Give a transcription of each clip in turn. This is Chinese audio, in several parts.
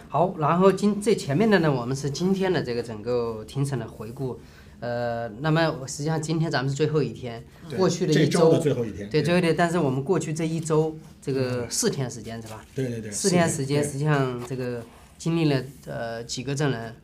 好，然后最前面的呢，我们是今天的这个整个庭审的回顾。那么实际上今天咱们是最后一天，过去的一周的最后一天， 对最后一天，但是我们过去这一周这个4天时间是吧？ 对对对 ，4天时间，实际上这个经历了几个证人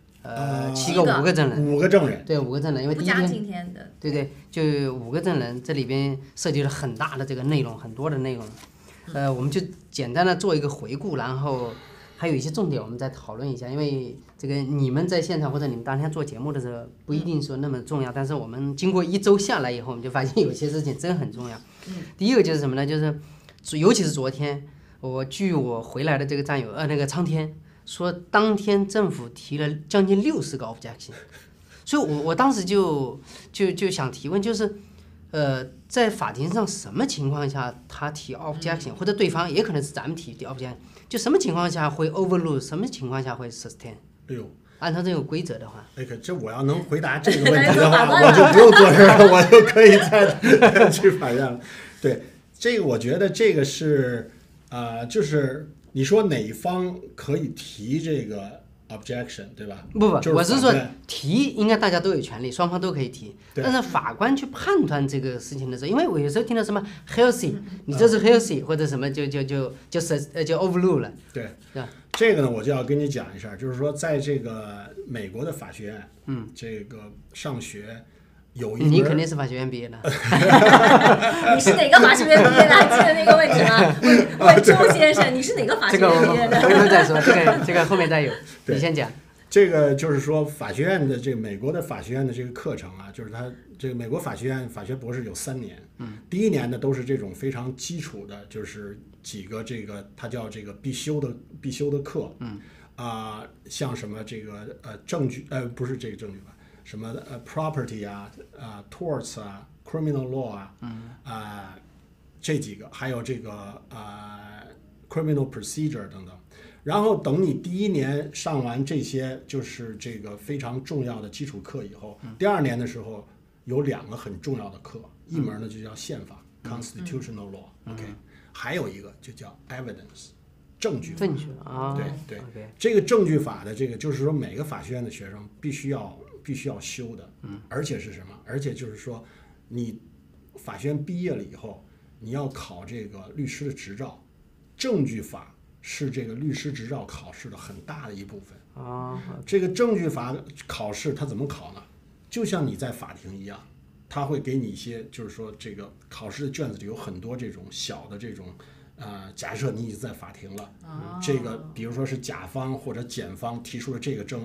，5个证人 ，5个证人， 对，5个证人，因为第一天今天的， 对对，就5个证人，这里边涉及了很大的这个内容，很多的内容，我们就简单的做一个回顾，然后还有一些重点我们再讨论一下，因为这个你们在现场或者你们当天做节目的时候不一定说那么重要，但是我们经过一周下来以后，我们就发现有些事情真很重要。第一个就是什么呢？就是尤其是昨天，据我回来的这个战友那个苍天说，当天政府提了将近60个 objection， 所以我当时就想提问，就是在法庭上什么情况下他提 objection，或者对方也可能是咱们提 objection， 就什么情况下会 overrule， 什么情况下会 sustain。 哎呦， 按照这个规则的话， 哎，这我要能回答这个问题的话，我就不用做事了，我就可以再去法院了。对，这个我觉得这个是就是你说哪一方可以提这个 objection， 对吧？ 不，我是说提应该大家都有权利，双方都可以提。但是法官去判断这个事情的时候，因为我有时候听到什么 healthy， 你这是 healthy 或者什么就 overrule 了。 对，这个呢我就要跟你讲一下，就是说在这个美国的法学院，这个上学有一你肯定是法学院毕业的。 你是哪个法学院毕业的？还记得那个问题吗？问周先生，你是哪个法学院毕业的？ 这个我们回头再说，这个后面再有，你先讲。 这个就是说，法学院的这个美国的法学院的这个课程啊，就是它这个美国法学院法学博士有3年，第一年呢都是这种非常基础的，就是几个这个它叫这个必修的课，像什么这个证据不是这个证据吧，什么property torts criminal law 这几个，还有这个criminal procedure 等等。然后等你第一年上完这些就是这个非常重要的基础课以后，第2年的时候有2个很重要的课，一门呢就叫宪法 constitutional law，OK，还有一个就叫 evidence 证据法。对，这个证据法的这个就是说每个法学院的学生必须要修的，而且是什么？而且就是说你法学院毕业了以后，你要考这个律师的执照，证据法是这个律师执照考试的很大的一部分。这个证据法考试它怎么考呢？就像你在法庭一样，他会给你一些，就是说这个考试的卷子里有很多这种小的这种假设你已经在法庭了，这个比如说是甲方或者检方提出了这个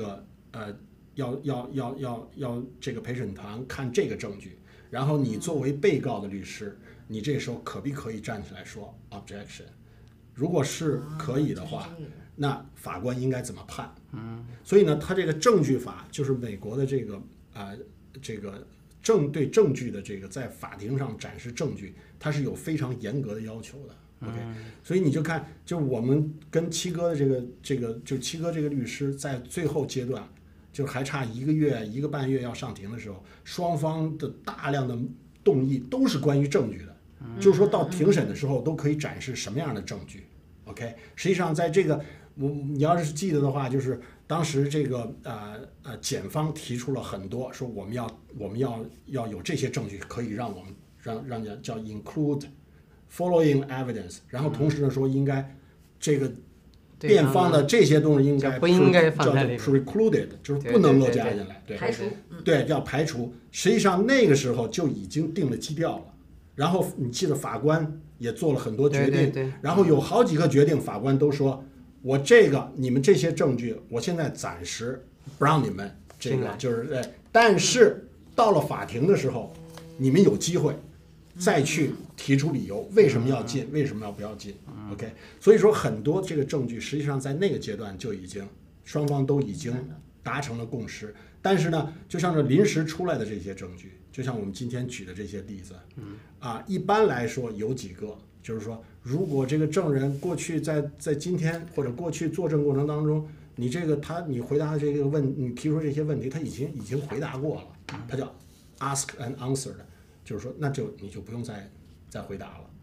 要这个陪审团看这个证据，然后你作为被告的律师，你这时候可不可以站起来说 objection？如果是可以的话，那法官应该怎么判？所以呢，他这个证据法就是美国的这个对证据的这个在法庭上展示证据，它是有非常严格的要求的。OK， 所以你就看，就是我们跟七哥的就七哥这个律师在最后阶段，就还差1个月1个半月要上庭的时候，双方的大量的动议都是关于证据的。就是说到庭审的时候都可以展示什么样的证据 ，OK？ 实际上在这个你要是记得的话，就是当时这个检方提出了很多，说我们要有这些证据，可以让我们让叫 include following evidence， 然后同时呢说应该这个辩方的这些东西应该不应该放在里面 precluded， 就是不能够加进来，对， 排除， 对，要排除。实际上那个时候就已经定了基调了。然后你记得法官也做了很多决定， 对， 然后有好几个决定，法官都说，我你们这些证据，我现在暂时不让你们这个，就是但是到了法庭的时候，你们有机会再去提出理由，为什么要进，为什么不要进 ，OK？ 所以说很多这个证据实际上在那个阶段就已经双方都已经达成了共识，但是呢，就像这临时出来的这些证据。就像我们今天举的这些例子，一般来说有几个，就是说，如果这个证人过去在今天或者过去作证过程当中，你回答这个你提出这些问题，他已经回答过了，他叫 ask and answer 的，就是说，那你就不用再回答了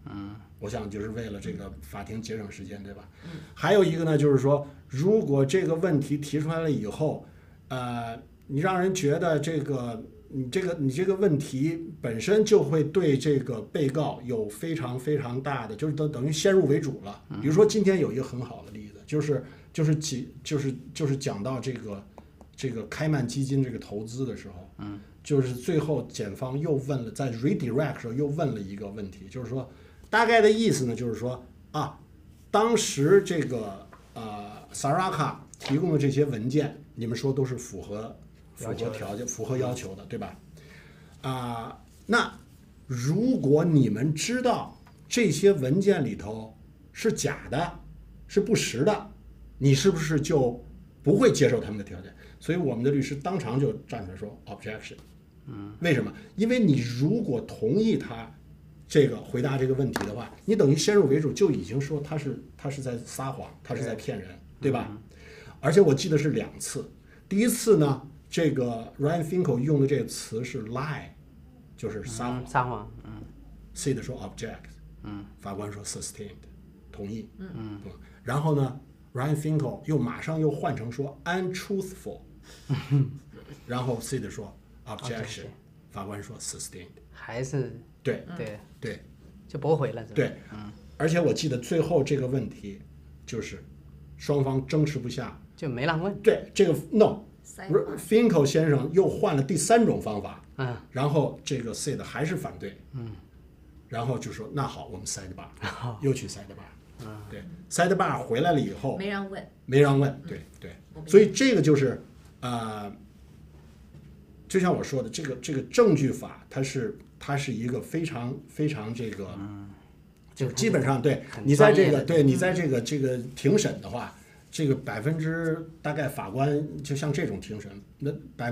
我想就是为了这个法庭节省时间，对吧？还有一个呢，就是说，如果这个问题提出来了以后，你让人觉得你这个问题本身就会对这个被告有非常非常大的，就是等于先入为主了。比如说今天有一个很好的例子，就是讲到这个开曼基金这个投资的时候，就是最后检方又问了，在 redirect 时候又问了一个问题，就是说大概的意思呢，就是说当时这个Saraka 提供的这些文件，你们说都是符合条件、符合要求的，对吧？那如果你们知道这些文件里头是假的，是不实的，你是不是就不会接受他们的条件？所以我们的律师当场就站出来说 objection。为什么？因为你如果同意他这个回答这个问题的话，你等于先入为主就已经说他是在撒谎，他是在骗人，对吧？而且我记得是2次，第一次呢，这个 Ryan Finkel 用的这个词是 lie， 就是撒谎。 撒谎。 Sid 说 object， 法官说 sustained， 同意。然后呢 ，Ryan Finkel 马上又换成说 untruthful， 然后 Sid 说 objection， 法官说 sustained， 还是对， 就驳回了。 对，而且我记得最后这个问题就是双方争持不下， 就没让问。 对，这个 no。Finkel 先生又换了第3种方法，然后这个 Sid 还是反对，然后就说那好，我们 sidebar， 又去 sidebar，对 sidebar 回来了以后没让问， 对，所以这个就是就像我说的，这个证据法它是一个非常非常这个，就基本上对你在这个庭审的话。这个大概法官就像这种庭审，那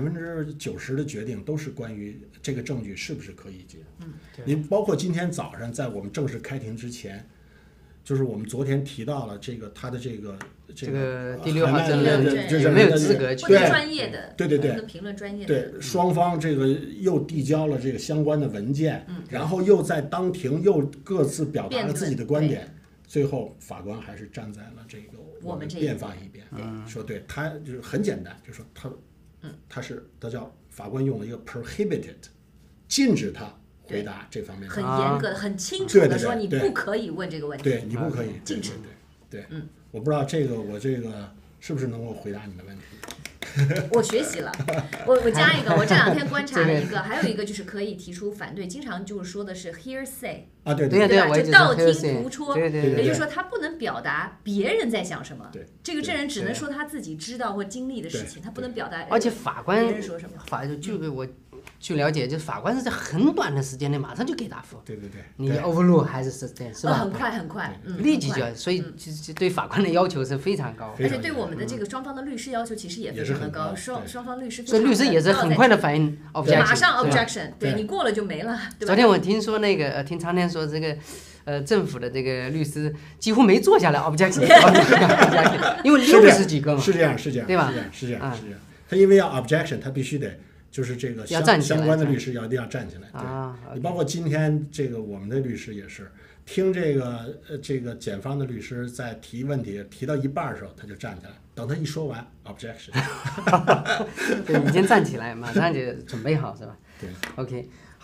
90%的决定都是关于这个证据是不是可以解。你包括今天早上在我们正式开庭之前，就是我们昨天提到了他的这个第6号证人就是没有资格去专业的， 对评论专业的， 对双方这个又递交了这个相关的文件，然后又在当庭又各自表达了自己的观点。最后，法官还是站在了这个我们辩方一边，说对他就是很简单，就说他叫法官用了一个 prohibited， 禁止他回答这方面的， 很严格的、很清楚的说你不可以问这个问题， 对你不可以禁止。 对，我不知道我这个是不是能够回答你的问题。 我学习了，我加一个，我这2天观察了一个，还有一个就是可以提出反对，经常就是说的是 hearsay 对吧？就道听途说， 也就是说他不能表达别人在想什么，这个证人只能说他自己知道或经历的事情，他不能表达。 而且法官别人说什么， 据了解，就是法官是在很短的时间内马上就给答复。 对， 你 overrule 还是 sustain 是吧？ 很快， 立即就要，所以对法官的要求是非常高。 而且对我们的这个双方的律师要求其实也非常的高，双方律师非常的， 所以律师也是很快的反应 objection， 马上 objection， 对你过了就没了，对吧？ 昨天我听说听常天说这个政府的这个律师几乎没坐下来 objection， 因为60几个嘛。 是这样， 对吧？ 是这样。他因为要 objection， 他必须得。就是这个相关的律师一定要站起来。你包括今天这个我们的律师也是，听这个检方的律师在提问题提到一半的时候，他就站起来，等他一说完 objection， 对，已经站起来，马上就准备好是吧？ 对 ，OK，